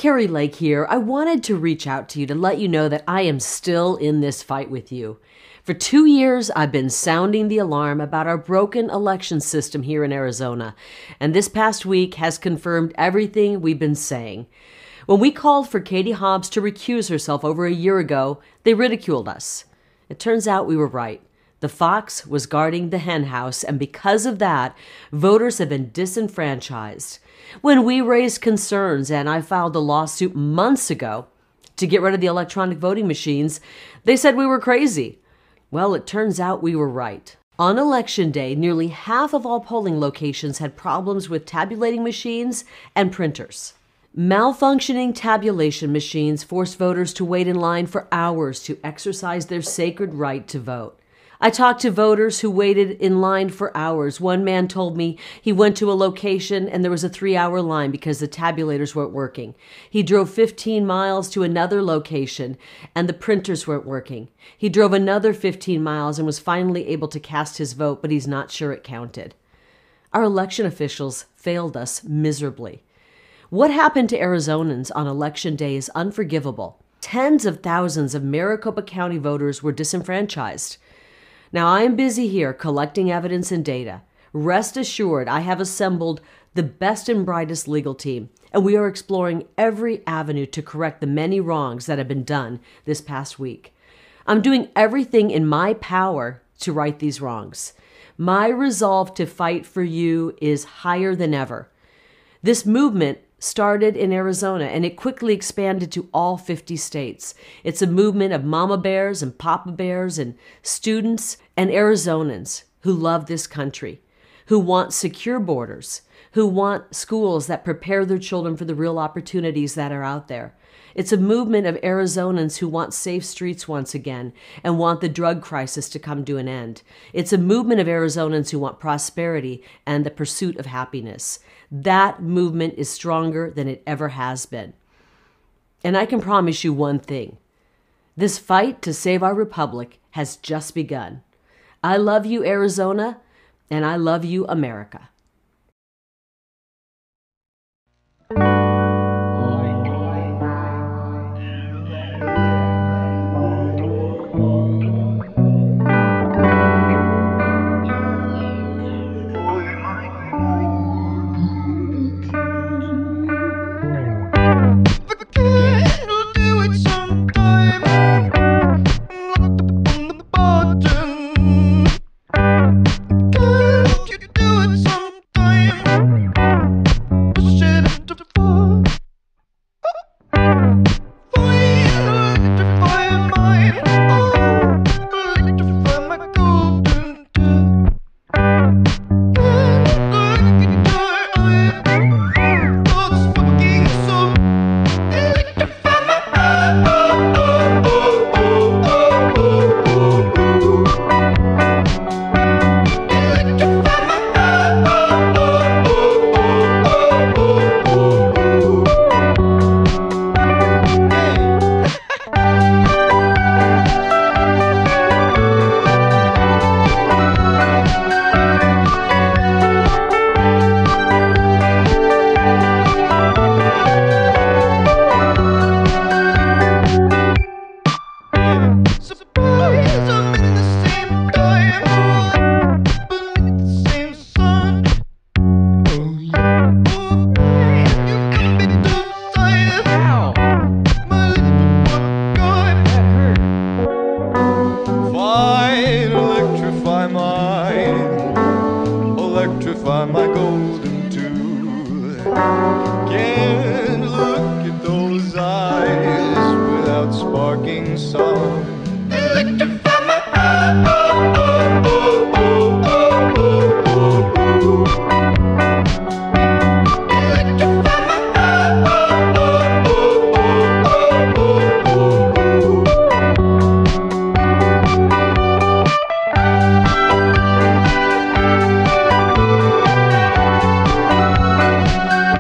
Kari Lake here. I wanted to reach out to you to let you know that I am still in this fight with you. For 2 years, I've been sounding the alarm about our broken election system here in Arizona, and this past week has confirmed everything we've been saying. When we called for Katie Hobbs to recuse herself over a year ago, they ridiculed us. It turns out we were right. The fox was guarding the hen house, and because of that, voters have been disenfranchised. When we raised concerns, and I filed a lawsuit months ago to get rid of the electronic voting machines, they said we were crazy. Well, it turns out we were right. On Election Day, nearly half of all polling locations had problems with tabulating machines and printers. Malfunctioning tabulation machines forced voters to wait in line for hours to exercise their sacred right to vote. I talked to voters who waited in line for hours. One man told me he went to a location and there was a 3-hour line because the tabulators weren't working. He drove 15 miles to another location and the printers weren't working. He drove another 15 miles and was finally able to cast his vote, but he's not sure it counted. Our election officials failed us miserably. What happened to Arizonans on Election Day is unforgivable. Tens of thousands of Maricopa County voters were disenfranchised. Now, I am busy here collecting evidence and data. Rest assured, I have assembled the best and brightest legal team, and we are exploring every avenue to correct the many wrongs that have been done this past week. I'm doing everything in my power to right these wrongs. My resolve to fight for you is higher than ever. This movement started in Arizona, and it quickly expanded to all 50 states. It's a movement of mama bears and papa bears and students and Arizonans who love this country, who want secure borders, who want schools that prepare their children for the real opportunities that are out there. It's a movement of Arizonans who want safe streets once again and want the drug crisis to come to an end. It's a movement of Arizonans who want prosperity and the pursuit of happiness. That movement is stronger than it ever has been. And I can promise you one thing. This fight to save our republic has just begun. I love you, Arizona, and I love you, America. Electrify my golden tooth. Can't look at those eyes without sparking song.